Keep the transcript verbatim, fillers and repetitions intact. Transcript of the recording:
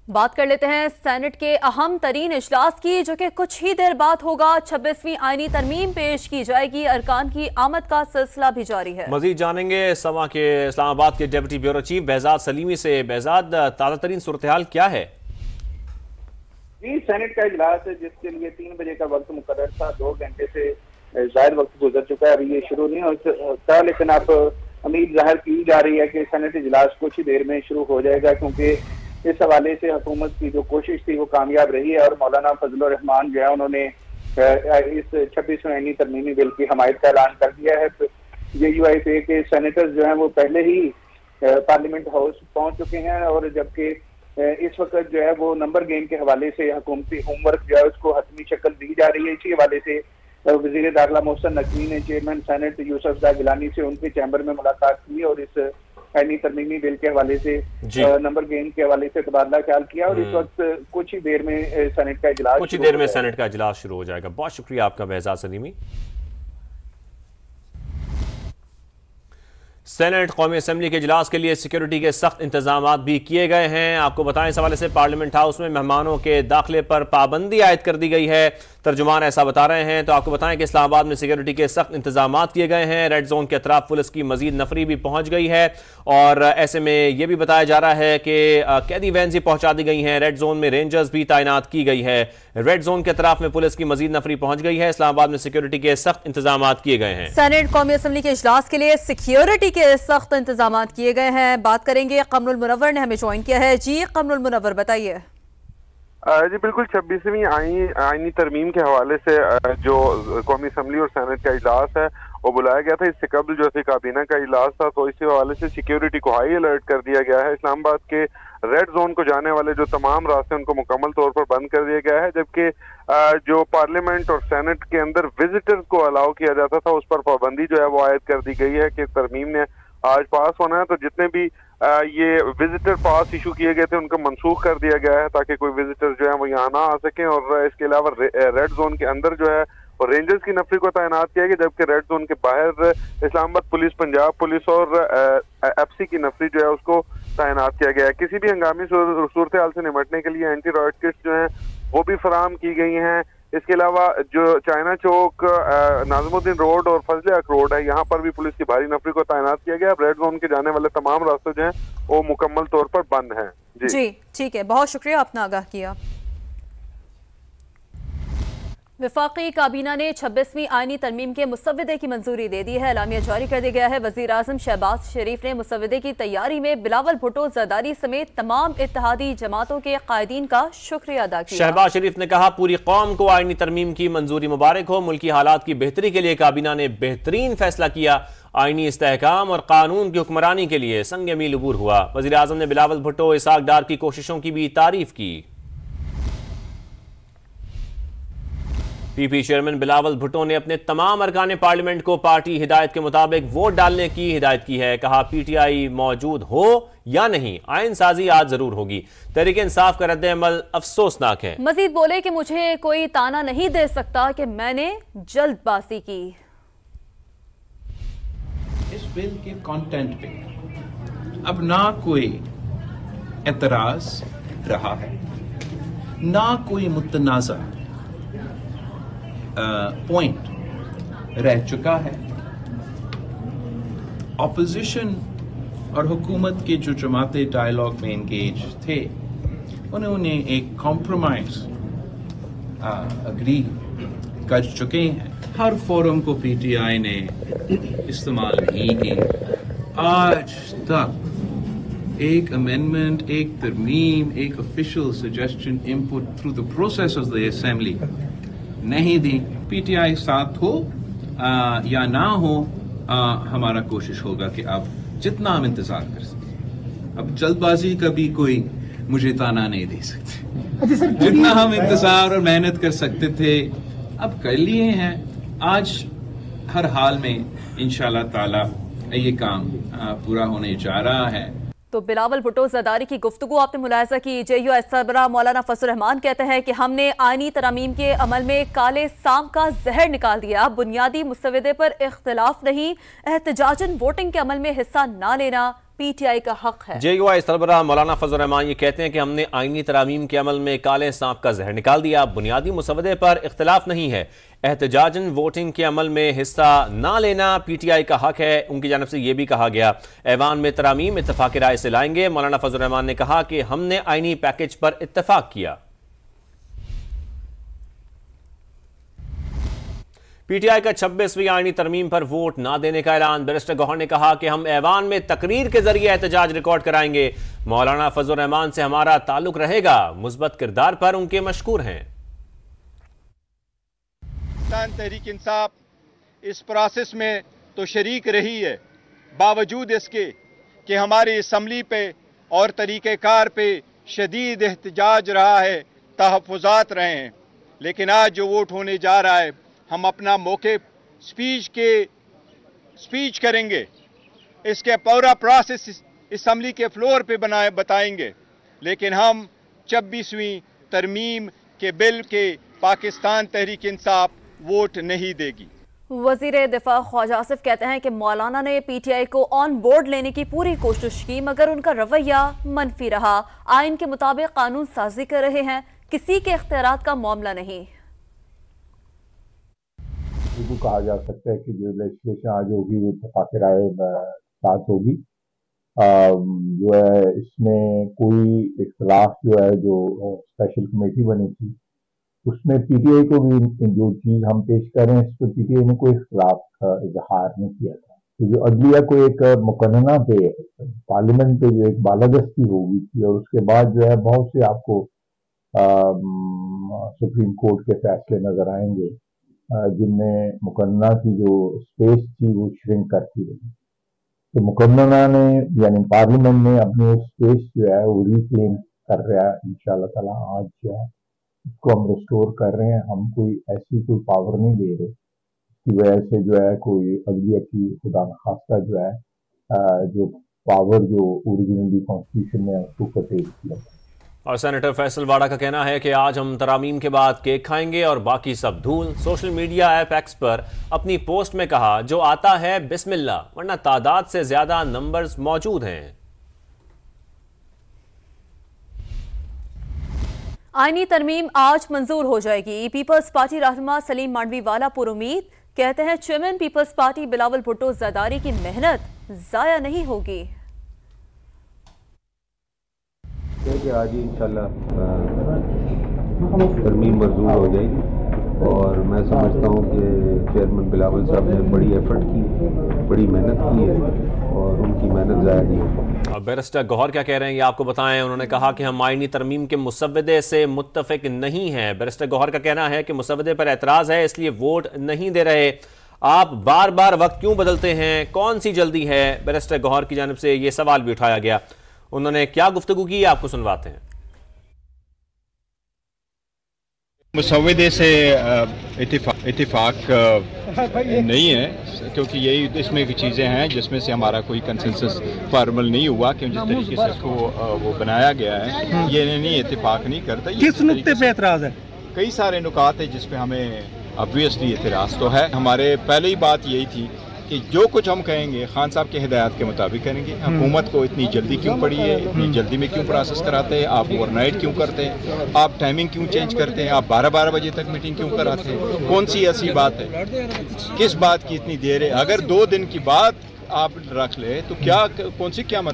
بات کر لیتے ہیں سینٹ کے اہم ترین اجلاس کی، جو کہ کچھ ہی دیر بعد ہوگا۔ چھبیسویں آئینی ترمیم پیش کی جائے گی، ارکان کی آمد کا سلسلہ بھی جاری ہے۔ مزید جانیں گے سما کے اسلام آباد کے deputy bureau chief Behzad Saleemi سے۔ بہزاد، تازہ ترین صورتحال کیا ہے؟ جی، سینٹ کا اجلاس ہے جس کے لیے تین بجے کا وقت مقرر تھا، دو گھنٹے سے زائد وقت گزر چکا ہے، ابھی یہ شروع نہیں ہو سکتا، لیکن اب امید ظاہر کی جا رہی ہے کہ سینٹ اجلاس کچھ ہی دیر میں شروع ہو جائے گا، کیونکہ اس حوالے سے حکومت کی جو کوشش تھی وہ کامیاب رہی ہے، اور مولانا فضل الرحمان جو ہے انہوں نے اس چھبیسویں آئینی ترمیمی بل کی حمایت کا اعلان کر دیا ہے۔ جے یو آئی پی کے سینیٹرز جو ہیں وہ پہلے ہی پارلیمنٹ ہاؤس پہنچ چکے ہیں، اور جبکہ اس وقت جو ہے وہ نمبر گیم کے حوالے سے حکومتی ہوم ورک جو ہے اس کو حتمی شکل دی جا رہی ہے۔ اسی حوالے سے وزیر داخلہ محسن نقوی نے چیئرمین سینٹ یوسف زائی گیلانی سے ان کے چیمبر میں ملاقات کی اور اس آئینی ترمیمی بل کے حوالے سے جی نمبر گیم کے حوالے سے تبادلہ خیال کیا، اور اس وقت کچھ ہی دیر میں سینٹ کا اجلاس کچھ ہی دیر میں سینٹ کا اجلاس شروع ہو جائے گا۔ بہت شکریہ آپ کا بہزاد سلیمی۔ سینٹ قومی اسمبلی کے اجلاس کے لیے سیکیورٹی کے سخت انتظامات بھی کیے گئے ہیں۔ آپ کو بتائیں اس حوالے سے پارلیمنٹ ہاؤس میں مہمانوں کے داخلے پر پابندی عائد کر دی گئی ہے، ترجمان ایسا بتا رہے ہیں۔ تو آپ کو بتائیں کہ اسلام آباد میں سیکیورٹی کے سخت انتظامات کیے گئے ہیں، ریڈ زون کے اطراف پولیس کی مزید نفری بھی پہنچ گئی ہے، اور ایسے میں یہ بھی بتایا جا رہا ہے کہ قیدی وینز بھی پہنچا دی گئی ہیں، ریڈ زون میں رینجرز بھی تعینات کی گئی ہے، ریڈ زون کے اطراف میں پولیس کی مزید نفری پہنچ گئی ہے۔ اسلام آباد میں سیکیورٹی کے سخت انتظامات کیے گئے ہیں۔ سینٹ قومی اسمبلی کے اجلاس کے لیے سیکیورٹی کے سخت انتظامات کیے گئے ہیں۔ بات کریں گے، قمر المنور نے ہمیں جوائن کیا ہے۔ جی قمر المنور، بتائیے۔ جی بالکل، چھبیسویں آئینی ترمیم کے حوالے سے جو قومی اسمبلی اور سینٹ کا اجلاس ہے وہ بلایا گیا تھا۔ اس سے قبل جو کابینہ کا اجلاس تھا، تو اس حوالے سے سیکیورٹی کو ہائی الرٹ کر دیا گیا ہے۔ اسلام آباد کے ریڈ زون کو جانے والے جو تمام راستے ان کو مکمل طور پر بند کر دیا گیا ہے، جبکہ جو پارلیمنٹ اور سینٹ کے اندر وزٹر کو الاؤ کیا جاتا تھا اس پر پابندی جو ہے وہ عائد کر دی گئی ہے کہ ترمیم نے آج پاس ہونا ہے، تو جتنے بھی یہ وزٹر پاس ایشو کیے گئے تھے ان کو منسوخ کر دیا گیا ہے تاکہ کوئی وزٹر جو ہے وہ یہاں نہ آ سکیں، اور اس کے علاوہ ریڈ زون کے اندر جو ہے اور رینجرز کی نفری کو تعینات کیا گیا، جبکہ ریڈ زون کے باہر Islamabad police, Punjab police اور ایف سی کی نفری جو ہے اس کو تعینات کیا گیا ہے۔ کسی بھی ہنگامی صورتحال سے نمٹنے کے لیے اینٹی رائٹ کٹس جو ہیں وہ بھی فراہم کی گئی ہیں۔ اس کے علاوہ جو چائنا چوک، ناظم الدین روڈ اور فضل حق روڈ ہے، یہاں پر بھی پولیس کی بھاری نفری کو تعینات کیا گیا۔ اب ریڈ زون کے جانے والے تمام راستے جو ہیں وہ مکمل طور پر بند ہیں۔ جی جی ٹھیک ہے، بہت شکریہ، آپ نے آگاہ کیا۔ وفاقی کابینہ نے چھبیسویں آئینی ترمیم کے مسودے کی منظوری دے دی ہے، اعلامیہ جاری کر دیا گیا ہے۔ وزیر اعظم شہباز شریف نے مسودے کی تیاری میں بلاول بھٹو زرداری سمیت تمام اتحادی جماعتوں کے قائدین کا شکریہ ادا کیا۔ شہباز شریف نے کہا، پوری قوم کو آئینی ترمیم کی منظوری مبارک ہو، ملکی حالات کی بہتری کے لیے کابینہ نے بہترین فیصلہ کیا، آئینی استحکام اور قانون کی حکمرانی کے لیے سنگ میل عبور ہوا۔ وزیر اعظم نے بلاول بھٹو اسحاق ڈار کی کوششوں کی بھی تعریف کی۔ P P chairman Bilawal Bhutto نے اپنے تمام ارکان پارلیمنٹ کو پارٹی ہدایت کے مطابق ووٹ ڈالنے کی ہدایت کی ہے۔ کہا، پی ٹی آئی موجود ہو یا نہیں، آئین سازی آج ضرور ہوگی۔ تحریک انصاف کا رد عمل افسوسناک ہے۔ مزید بولے کہ مجھے کوئی تانا نہیں دے سکتا کہ میں نے جلد بازی کی۔ اس بل کے کانٹینٹ پہ اب نہ کوئی اعتراض رہا ہے، نہ کوئی متنازع پوائنٹ رہ چکا ہے۔ اپوزیشن اور حکومت کے جو جماعتیں ڈائیلاگ میں انگیج تھے انہوں نے ایک کمپرومائز اگری کر چکے ہیں۔ ہر فورم کو پی ٹی آئی نے استعمال نہیں کی۔ آج تک ایک امینڈمنٹ، ایک ترمیم، ایک official suggestion input through the process of the assembly نہیں دی۔ پی ٹی آئی ساتھ ہو یا نہ ہو، ہمارا کوشش ہوگا کہ اب جتنا ہم انتظار کر سکتے، اب جلد بازی کا بھی کوئی مجھے تانا نہیں دے سکتے۔ جتنا ہم انتظار اور محنت کر سکتے تھے اب کر لیے ہیں۔ آج ہر حال میں انشاءاللہ تعالی یہ کام پورا ہونے جا رہا ہے۔ تو بلاول بھٹو زرداری کی گفتگو آپ نے ملاحظہ کی۔ جے یو ایس سربراہ مولانا فضل الرحمان کہتے ہیں کہ ہم نے آئینی ترامیم کے عمل میں کالے سام کا زہر نکال دیا، بنیادی مسودے پر اختلاف نہیں، احتجاجاً ووٹنگ کے عمل میں حصہ نہ لینا पी टी आई का हक है। जे यू आई सरबराह मौलाना फजल रहमान ये कहते हैं कि हमने आईनी तरामीम के अमल में काले सांप का जहर निकाल दिया, बुनियादी मुसवदे पर इख्तलाफ नहीं है, एहतजाजन वोटिंग के अमल में हिस्सा ना लेना पी टी आई का हक है। उनकी जानब से ये भी कहा गया ऐवान में तरामीम इत्तफाक राय से लाएंगे। मौलाना फजल रहमान ने कहा कि हमने आईनी पैकेज पर इत्तफाक किया। पी टी आई का छब्बीसवीं आईनी तरमीम पर वोट ना देने का ऐलान। बैरिस्टर गौहर ने कहा कि हम ऐवान में तकरीर के जरिए एहतजाज रिकॉर्ड कराएंगे। मौलाना फजल रहमान से हमारा ताल्लुक रहेगा, मुस्बत किरदार पर उनके मशकूर हैं। पाकिस्तान तहरीक इंसाफ इस प्रोसेस में तो शरीक रही है, बावजूद इसके कि हमारी असम्बली पे और तरीक़ेकार पे शदीद एहतजाज रहा है, तहफ़्फ़ुज़ात रहे हैं, लेकिन आज जो वोट होने जा रहा है हम अपना मौके स्पीच के स्पीच करेंगे, इसके पूरा प्रोसेस असम्बली के फ्लोर पे बनाए बताएंगे, लेकिन हम छब्बीसवीं तरमीम के बिल के पाकिस्तान तहरीक इंसाफ वोट नहीं देगी। वज़ीर दिफा ख्वाजा आसिफ कहते हैं कि मौलाना ने पी टी आई को ऑन बोर्ड लेने की पूरी कोशिश की, मगर उनका रवैया मनफी रहा। आइन के मुताबिक कानून साजी कर रहे हैं, किसी के इख्तियारात का मामला नहीं। बिल्कुल कहा जा सकता है कि जो लेजिस्लेशन आज होगी वो इत्तेफाक राय साथ होगी। जो है इसमें कोई इख्तलाफ जो है जो स्पेशल कमेटी बनी थी उसमें पीटीआई को भी जो चीज़ हम पेश कर रहे हैं इस पर पीटीआई ने कोई इख्तलाफ का इजहार नहीं किया था। तो जो अदलिया को एक मुकन्ना पे पार्लियामेंट पे जो एक बालादस्ती हो गई थी और उसके बाद जो है बहुत से आपको सुप्रीम कोर्ट के फैसले नजर आएंगे जिनमें मुकन्ना की जो स्पेस थी वो श्रिंक करती रही। तो मुकन्ना ने यानी पार्लियामेंट ने अपनी उस स्पेस जो है वो रिक्लेम कर रहा है। इंशाअल्लाह ताला आज जो है इसको हम रिस्टोर कर रहे हैं। हम कोई ऐसी कोई पावर नहीं दे रहे इसकी वजह से जो है कोई अदलिया की खुदा नखास्ता जो है जो पावर जो ओरिजिनली कॉन्स्टिट्यूशन में उसको कटेल किया। और सेनेटर फैसल वाड़ा का कहना है कि आज हम तरामीम के बाद केक खाएंगे और बाकी सब धूल। सोशल मीडिया ऐप एक्स पर अपनी पोस्ट में कहा जो आता है बिस्मिल्लाह, वरना तादाद से ज्यादा नंबर्स मौजूद हैं। आईनी तरमीम आज मंजूर हो जाएगी। पीपल्स पार्टी रहनुमा सलीम मांडवी वाला पुरुमीद कहते हैं चेयरमैन पीपल्स पार्टी बिलावल भुट्टो जरदारी की मेहनत जाया नहीं होगी। कि आज ही इंशाल्लाह तरमीम मंजूर हो जाएगी और मैं समझता हूँ कि चेयरमैन बिलावल साहब ने बड़ी एफर्ट की, बड़ी मेहनत की है और उनकी मेहनत ज़ाया नहीं होगी। अब बैरिस्टर गौहर क्या कह रहे हैं ये आपको बताएं। उन्होंने कहा कि हम आईनी तरमीम के मुसव्वदे से मुत्तफिक नहीं हैं। बैरिस्टर गौहर का कहना है कि मुसव्वदे पर एतराज़ है इसलिए वोट नहीं दे रहे। आप बार बार वक्त क्यों बदलते हैं, कौन सी जल्दी है? बैरिस्टर गौहर की जानिब से ये सवाल भी उठाया गया। उन्होंने क्या गुफ्तगू की आपको सुनवाते हैं। मुसव्वदे से इत्तिफाक इत्तिफाक नहीं है क्योंकि यही इसमें की चीज़ें हैं जिसमें से हमारा कोई कंसेंसस फॉर्मल नहीं हुआ कि जिस तरीके से इसको वो बनाया गया है ये नहीं इत्तिफाक नहीं करता। किस नुक्ते पे एतराज़ है? कई सारे नुकात है जिस पे हमें ऑब्वियसली एतराज़ तो है। हमारे पहले ही बात यही थी कि जो कुछ हम कहेंगे खान साहब के हिदायत के मुताबिक करेंगे। हुकूमत को इतनी जल्दी क्यों पड़ी है, इतनी जल्दी में क्यों प्रोसेस कराते हैं, आप ओवरनाइट क्यों करते हैं, आप टाइमिंग क्यों चेंज करते हैं, आप बारह बारह बजे तक मीटिंग क्यों कराते हैं, कौन सी ऐसी बात है, किस बात की इतनी देर है? अगर दो दिन की बात आप रख ले तो क्या कौन सी क्या